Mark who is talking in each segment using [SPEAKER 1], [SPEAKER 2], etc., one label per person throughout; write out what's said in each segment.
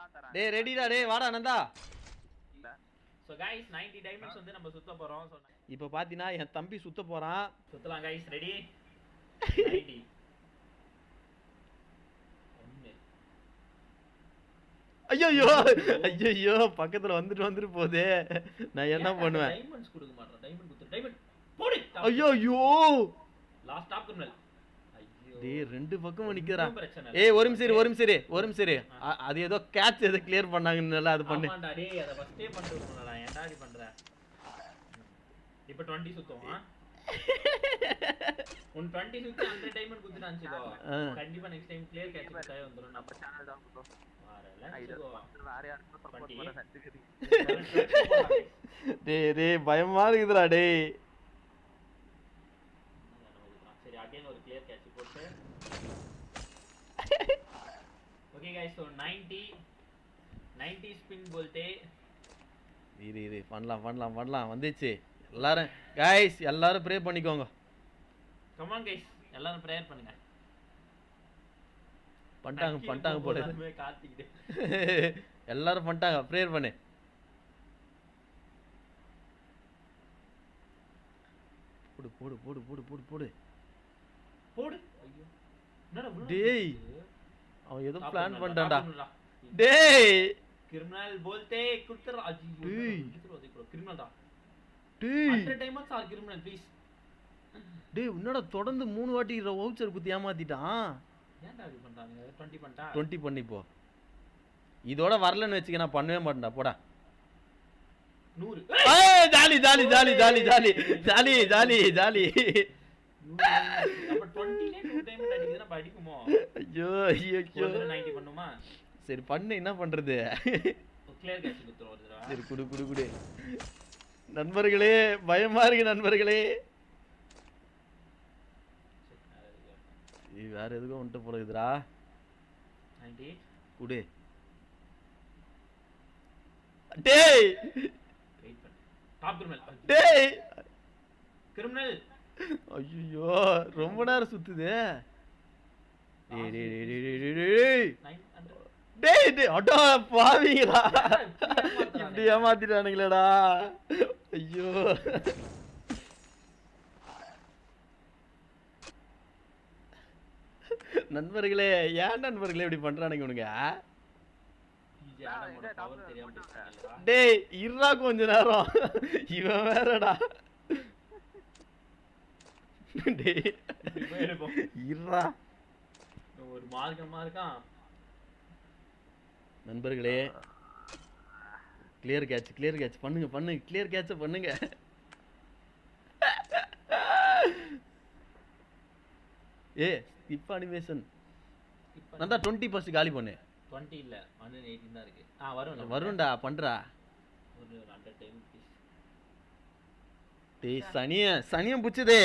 [SPEAKER 1] டேய் ரெடிடா டேய் வாடா நந்தா.
[SPEAKER 2] சோ गाइस 90 டைமண்ட்ஸ் வந்து நம்ம சுத்த போறோம். சோ
[SPEAKER 1] இப்போ பாத்தீனா என் தம்பி சுத்த போறான்.
[SPEAKER 2] சுத்தலாம் गाइस ரெடி 90.
[SPEAKER 1] ஐயோ ஐயோ பக்கத்துல வந்துட்டு போதே. நான் என்ன பண்ணுவேன்?
[SPEAKER 2] டைமண்ட்ஸ் கொடுக்க மாட்டேன். டைமண்ட் குத்து. டைமண்ட் போடு.
[SPEAKER 1] ஐயோ
[SPEAKER 2] லாஸ்ட் டாப் கிரிமினல். ஐயோ
[SPEAKER 1] டேய் ரெண்டு பக்கமும் நிக்கறா. ஏய் ஒரு நிமிஷம் இரு. அது ஏதோ கேட்ச் ஏதோ கிளியர் பண்ணாங்கன்னல அது பண்ணு.
[SPEAKER 2] ஆமாடா டேய் அத ஃபர்ஸ்டே பண்ணிட்டேன்டா. என்னடாடி பண்ற? இப்போ 20 சுத்துவோம். உன் 20 சுத்தி 100 டைமண்ட் குத்துறான்ச்சுடா. கண்டிப்பா நெக்ஸ்ட் டைம் கிளியர் கேட்ச் குத்தாயே வந்துரும். நம்ம சேனல் தான் ப்ரோ. வேற யாருக்கு சப்போர்ட் பண்ண சத்துக்குது.
[SPEAKER 1] டேய் பயமா இருக்குடா டேய்.
[SPEAKER 2] சரி அகைன் ஒரு கிளியர் கேட்ச் போட்டு. ஓகே गाइस சோ 90 ஸ்பின் बोलते.
[SPEAKER 1] இரு பண்ணலாம் வந்துச்சு. எல்லாரும் गाइस எல்லாரும் ப்ரே பண்ணிக்கோங்க.
[SPEAKER 2] கம் ஆன் गाइस எல்லாரும் ப்ரேயர் பண்ணுங்க.
[SPEAKER 1] பண்ணிட்டாங்க போடு.
[SPEAKER 2] கார்த்திக்
[SPEAKER 1] எல்லாரும் பண்ணிட்டாங்க ப்ரேயர் பண்ணு. போடு. ஐயோ என்னடா டேய் அவன் ஏதோ பிளான் பண்ணிட்டான்டா. டேய்
[SPEAKER 2] கிரிமினல் बोलते குத்துற. ஐயோ இதுக்கு கிரிமினல் தான்.
[SPEAKER 1] டேய்
[SPEAKER 2] 100 டைமண்ட்ஸ் ஆர் கிரிமினல் ப்ளீஸ்.
[SPEAKER 1] டேய் என்னடா தொடர்ந்து 3 வாட்டி வவுச்சர் குத்தி ஏமாத்திட்டான்.
[SPEAKER 2] ஏன்டா இப்படி பண்றாங்க? 20 பண்ணிட்டா.
[SPEAKER 1] 20 பண்ணி போ. இதோட வரலன்னு வெச்சுக்க நான் பண்ணவே மாட்டேன்டா போடா.
[SPEAKER 2] 100.
[SPEAKER 1] ஏய் ஜாலி.
[SPEAKER 2] அப்ப 20 லே 2 டைமண்ட் அடிக்குதுனா படிக்குமோ?
[SPEAKER 1] ஐயோ
[SPEAKER 2] 90 பண்ணுமா?
[SPEAKER 1] சரி பண்ணு என்ன பண்றது?
[SPEAKER 2] கிளியர் கேட்ச் குத்துறோம் ஒரு தடவை.
[SPEAKER 1] சரி குடு. நண்பர்களே பயமா இருக்கு நண்பர்களே. வேற எதுக்கும் வந்துட்டு போறதுடா.
[SPEAKER 2] 90
[SPEAKER 1] குடு. டேய்
[SPEAKER 2] வெயிட் பண்ணு. Top criminal.
[SPEAKER 1] டேய்
[SPEAKER 2] கிரிமினல்.
[SPEAKER 1] ஐயோ ரொம்ப நேரம் சுத்துது. டேய் அடா பாவிங்கடா. இப்படி ஏமாத்திட்டானுங்களேடா. ஐயோ நண்பர்களே ஏன் நண்பர்களே இப்படி பண்றானுங்க உனங்க? டேய் இருடா கொஞ்ச நேரம். இவன் வேறடா. டேய் இருடா
[SPEAKER 2] ஒரு மார்க்கமா இருக்கான்.
[SPEAKER 1] நண்பர்களே கிளியர் கேட்ச் பண்ணுங்க கிளியர் கேட்ச் பண்ணுங்க. ஸ்கிப் அனிமேஷன் நந்தா 20% காலி பண்ணு.
[SPEAKER 2] 20 இல்ல 118 தான் இருக்கு.
[SPEAKER 1] வரும்டா பண்றா.
[SPEAKER 2] ஒரு 100 டைம் ப்ளீஸ்.
[SPEAKER 1] டேய் சனியம் புச்சுதே.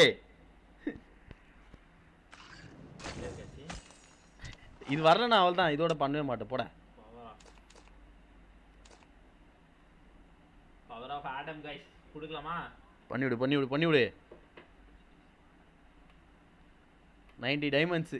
[SPEAKER 1] இது வரலனா அவள்தான் இதோட பண்ணவே மாட்டேன் போடா.
[SPEAKER 2] பவர் ஆஃப் ஆடம் गाइस குடுக்கலாமா?
[SPEAKER 1] பண்ணிவிடு. 90 டைமண்ட்ஸ்.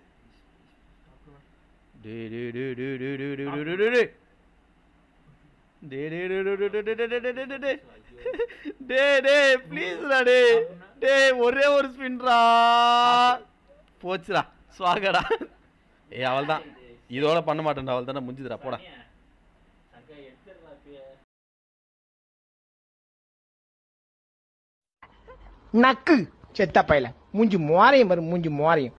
[SPEAKER 1] டேய் ப்ளீஸ்டா டேய் ஒரே ஒரு ஸ்பின்ரா. போச்சுடா ஸ்வாகடா. அவள்தான் இதோட பண்ண மாட்டேன்டா. அவள்தான் முடிஞ்சுதுடா போடா.
[SPEAKER 3] நக்கு செத்த பையல மூஞ்சி மோரையும்